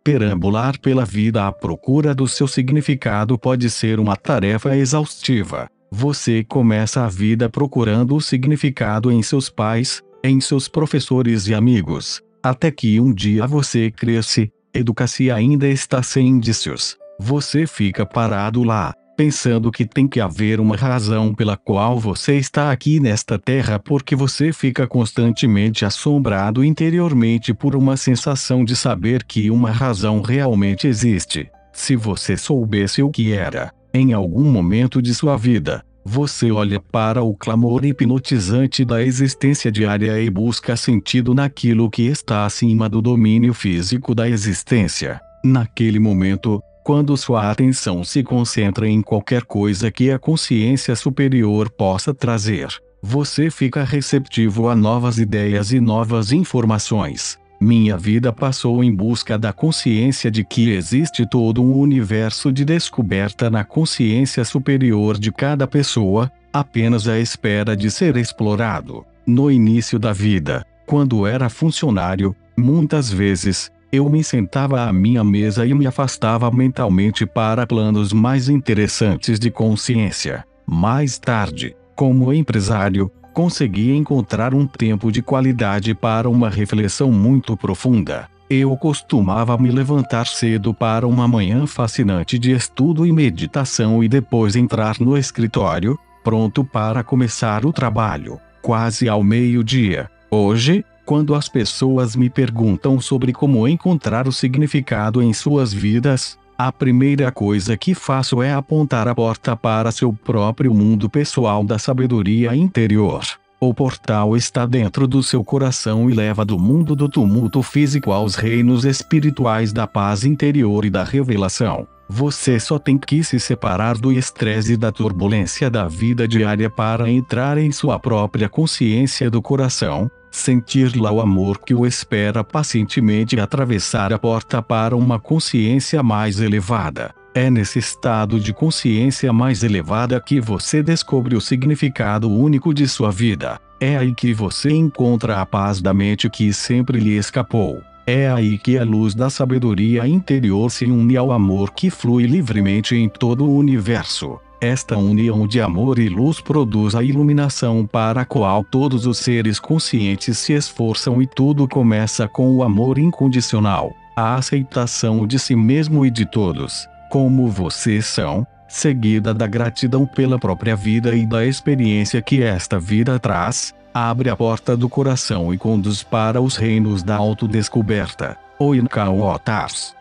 Perambular pela vida à procura do seu significado pode ser uma tarefa exaustiva. Você começa a vida procurando o significado em seus pais, em seus professores e amigos, até que um dia você cresce, educa-se e ainda está sem indícios. Você fica parado lá, pensando que tem que haver uma razão pela qual você está aqui nesta terra, porque você fica constantemente assombrado interiormente por uma sensação de saber que uma razão realmente existe. Se você soubesse o que era, em algum momento de sua vida, você olha para o clamor hipnotizante da existência diária e busca sentido naquilo que está acima do domínio físico da existência. Naquele momento, quando sua atenção se concentra em qualquer coisa que a consciência superior possa trazer, você fica receptivo a novas ideias e novas informações. Minha vida passou em busca da consciência de que existe todo um universo de descoberta na consciência superior de cada pessoa, apenas à espera de ser explorado. No início da vida, quando era funcionário, muitas vezes, eu me sentava à minha mesa e me afastava mentalmente para planos mais interessantes de consciência. Mais tarde, como empresário, consegui encontrar um tempo de qualidade para uma reflexão muito profunda. Eu costumava me levantar cedo para uma manhã fascinante de estudo e meditação e depois entrar no escritório, pronto para começar o trabalho, quase ao meio-dia. Hoje, quando as pessoas me perguntam sobre como encontrar o significado em suas vidas, a primeira coisa que faço é apontar a porta para seu próprio mundo pessoal da sabedoria interior. O portal está dentro do seu coração e leva do mundo do tumulto físico aos reinos espirituais da paz interior e da revelação. Você só tem que se separar do estresse e da turbulência da vida diária para entrar em sua própria consciência do coração, sentir lá o amor que o espera pacientemente e atravessar a porta para uma consciência mais elevada. É nesse estado de consciência mais elevada que você descobre o significado único de sua vida. É aí que você encontra a paz da mente que sempre lhe escapou. É aí que a luz da sabedoria interior se une ao amor que flui livremente em todo o universo. Esta união de amor e luz produz a iluminação para a qual todos os seres conscientes se esforçam, e tudo começa com o amor incondicional, a aceitação de si mesmo e de todos, como vocês são, seguida da gratidão pela própria vida e da experiência que esta vida traz, abre a porta do coração e conduz para os reinos da autodescoberta, o Incautars.